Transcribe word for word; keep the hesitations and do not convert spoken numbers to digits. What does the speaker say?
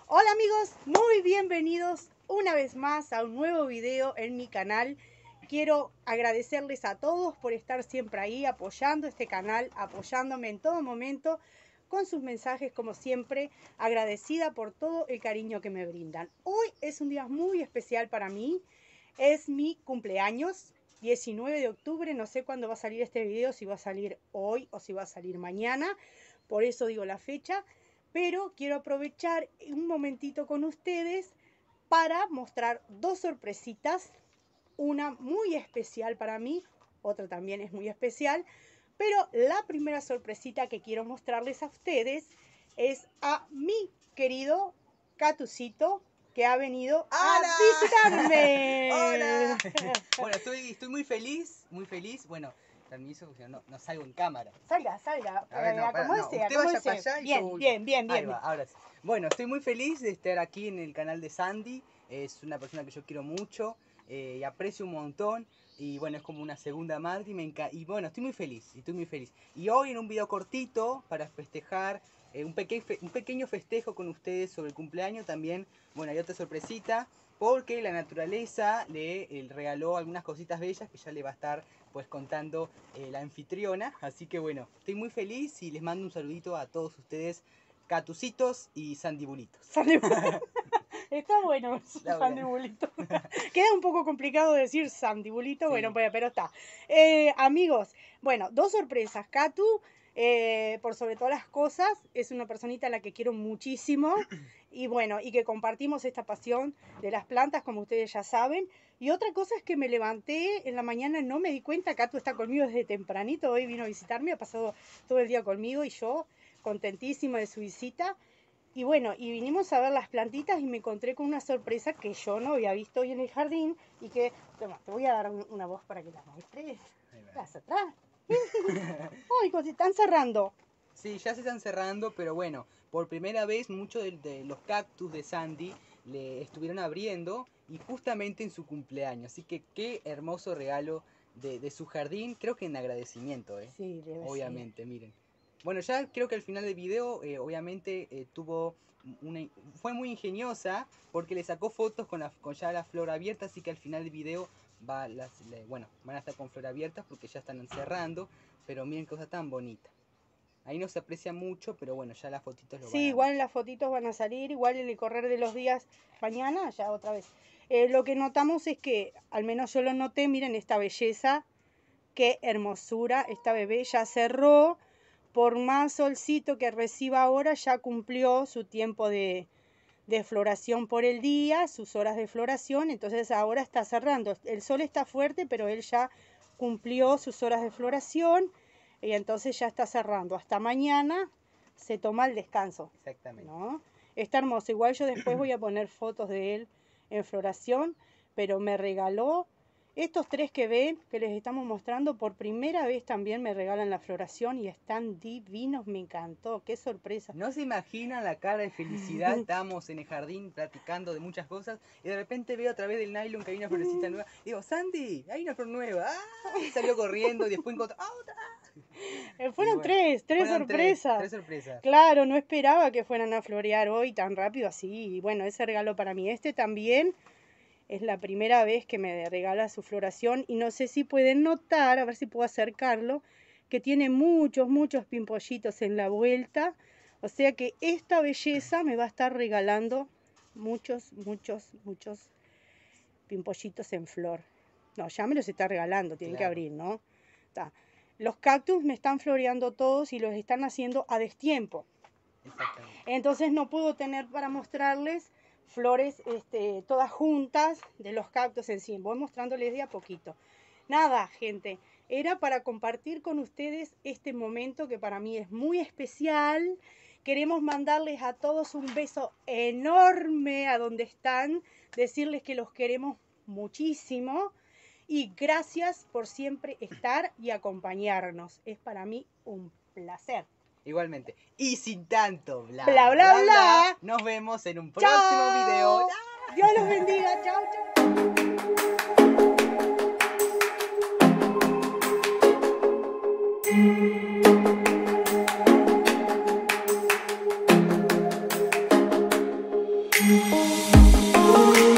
Hola amigos, muy bienvenidos una vez más a un nuevo video en mi canal. Quiero agradecerles a todos por estar siempre ahí apoyando este canal, apoyándome en todo momento con sus mensajes como siempre, agradecida por todo el cariño que me brindan. Hoy es un día muy especial para mí, es mi cumpleaños, diecinueve de octubre, no sé cuándo va a salir este video, si va a salir hoy o si va a salir mañana, por eso digo la fecha. Pero quiero aprovechar un momentito con ustedes para mostrar dos sorpresitas. Una muy especial para mí, otra también es muy especial. Pero la primera sorpresita que quiero mostrarles a ustedes es a mi querido Catucito, que ha venido a ¡Hola! visitarme. ¡Hola! Bueno, estoy, estoy muy feliz, muy feliz. Bueno, permiso, porque no, no salgo en cámara. Salga, salga. A ver, no, para, no, Acomódese, usted vaya acomódese. para allá y Bien, yo voy. bien, bien, Ahí bien. va, ahora sí. Bueno, estoy muy feliz de estar aquí en el canal de Sandy. Es una persona que yo quiero mucho eh, y aprecio un montón. Y bueno, es como una segunda madre y me encanta. Y bueno, estoy muy feliz, estoy muy feliz. Y hoy en un video cortito para festejar, eh, un, peque fe un pequeño festejo con ustedes sobre el cumpleaños también. Bueno, hay otra sorpresita, porque la naturaleza le eh, regaló algunas cositas bellas que ya le va a estar pues contando eh, la anfitriona. Así que bueno, estoy muy feliz y les mando un saludito a todos ustedes, Catucitos y Sandibulitos. Está bueno, sandibulito. Queda un poco complicado decir sandibulito, sí. Bueno, pero está. Eh, amigos, bueno, dos sorpresas. Catu, eh, por sobre todas las cosas, es una personita a la que quiero muchísimo. Y bueno, y que compartimos esta pasión de las plantas, como ustedes ya saben. Y otra cosa es que me levanté en la mañana, no me di cuenta. Catu está conmigo desde tempranito, hoy vino a visitarme, ha pasado todo el día conmigo y yo contentísima de su visita. Y bueno, y vinimos a ver las plantitas y me encontré con una sorpresa que yo no había visto hoy en el jardín y que, toma, te voy a dar una voz para que la muestres. ¿Vas atrás? Ay, se están cerrando. Sí, ya se están cerrando, pero bueno, por primera vez muchos de, de los cactus de Sandy le estuvieron abriendo y justamente en su cumpleaños. Así que qué hermoso regalo de, de su jardín, creo que en agradecimiento, ¿eh? Sí, debe obviamente, ser. Miren. Bueno, ya creo que al final del video, eh, obviamente, eh, tuvo una, fue muy ingeniosa porque le sacó fotos con, la, con ya la flor abierta, así que al final del video va las, le, bueno, van a estar con flor abierta porque ya están cerrando, pero miren qué cosa tan bonita. Ahí no se aprecia mucho, pero bueno, ya las fotitos lo sí, van a ver. igual las fotitos van a salir, igual en el correr de los días, mañana, ya otra vez. Eh, lo que notamos es que, al menos yo lo noté, miren esta belleza, qué hermosura, esta bebé ya cerró. Por más solcito que reciba ahora, ya cumplió su tiempo de, de floración por el día, sus horas de floración, entonces ahora está cerrando. El sol está fuerte, pero él ya cumplió sus horas de floración y entonces ya está cerrando. Hasta mañana se toma el descanso. Exactamente. ¿No? Está hermoso. Igual yo después voy a poner fotos de él en floración, pero me regaló estos tres que ven, que les estamos mostrando, por primera vez también me regalan la floración y están divinos, me encantó, qué sorpresa. No se imaginan la cara de felicidad, estábamos en el jardín platicando de muchas cosas y de repente veo a través del nylon que hay una florecita nueva. Digo, Sandy, hay una flor nueva. ¡Ah! Y salió corriendo y después encontró ¡ah, otra! Eh, fueron bueno, tres, tres fueron sorpresas. Tres, tres sorpresas. Claro, no esperaba que fueran a florear hoy tan rápido así. Y bueno, ese regalo para mí. Este también es la primera vez que me regala su floración y no sé si pueden notar, a ver si puedo acercarlo, que tiene muchos, muchos pimpollitos en la vuelta. O sea que esta belleza me va a estar regalando muchos, muchos, muchos pimpollitos en flor. No, ya me los está regalando, tienen claro. que abrir, ¿no? Está. Los cactus me están floreando todos y los están haciendo a destiempo. Exactamente. Entonces no puedo tener para mostrarles flores este, todas juntas de los cactus en sí. Voy mostrándoles de a poquito. Nada, gente, era para compartir con ustedes este momento que para mí es muy especial. Queremos mandarles a todos un beso enorme a donde están, decirles que los queremos muchísimo y gracias por siempre estar y acompañarnos. Es para mí un placer. Igualmente. Y sin tanto bla bla, bla, bla, bla, bla. Nos vemos en un próximo chao. video. Dios los bendiga. Chao, chao. Bye.